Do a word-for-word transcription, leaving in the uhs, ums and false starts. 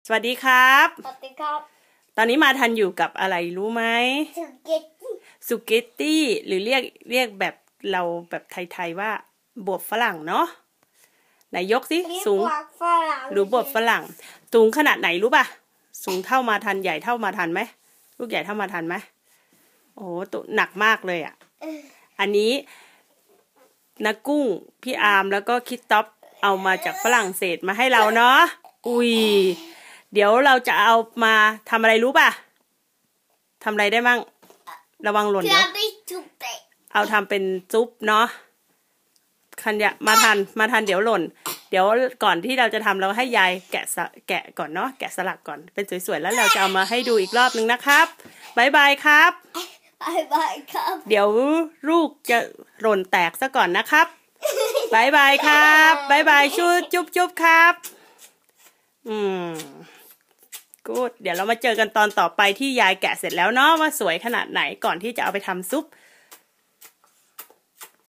สวัสดีครับสวัสดีครับตอนนี้มาทันอยู่กับอะไรรู้ไหมสุกิตี้สุกิตตี้หรือเรียกเรียกแบบเราแบบไทยๆว่าบวบฝรั่งเนาะไหนยกสิสูงหรือบวบฝรั่งสูงขนาดไหนรู้ป่ะสูงเท่ามาทันใหญ่เท่ามาทันไหมลูกใหญ่เท่ามาทันไหมโอ้ตัวหนักมากเลยอ่ะอันนี้นักกุ้งพี่อาร์มแล้วก็คิดต๊อปเอามาจากฝรั่งเศสมาให้เราเนาะอุ้ยเดี๋ยวเราจะเอามาทำอะไรรู้ป่ะทำอะไรได้มั่งระวังหล่นเดี๋ยวเอาทำเป็นซุปเนาะคันยะมาทันมาทันเดี๋ยวหล่นเดี๋ยวก่อนที่เราจะทำเราให้ยายแกะแกะก่อนเนาะแกะสลักก่อนเป็นสวยๆแล้วเราจะเอามาให้ดูอีกรอบนึงนะครับบายบายครับบายบายครับเดี๋ยวลูกจะหล่นแตกซะก่อนนะครับบายบายครับบายบายชุดจุ๊บจุ๊บครับอืมกูดเดี๋ยวเรามาเจอกันตอนต่อไปที่ยายแกะเสร็จแล้วเนาะว่าสวยขนาดไหนก่อนที่จะเอาไปทำซุป